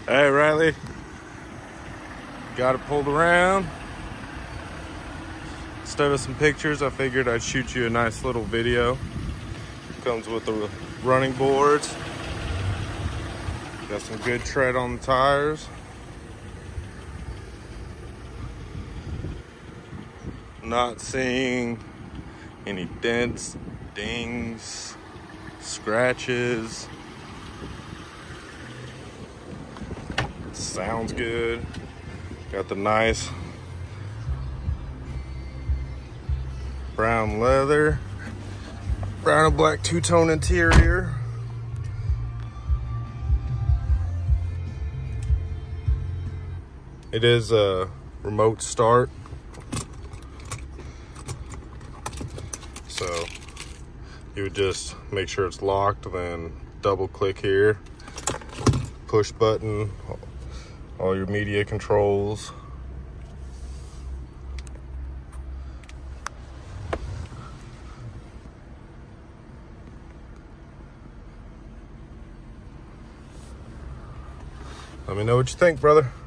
Hey Riley, got it pulled around. Instead of some pictures, I figured I'd shoot you a nice little video. Comes with the running boards. Got some good tread on the tires. Not seeing any dents, dings, scratches. Sounds good. Got the nice brown leather, brown and black two-tone interior. It is a remote start, so you would just make sure it's locked, then double click here, push button, all your media controls. Let me know what you think, brother.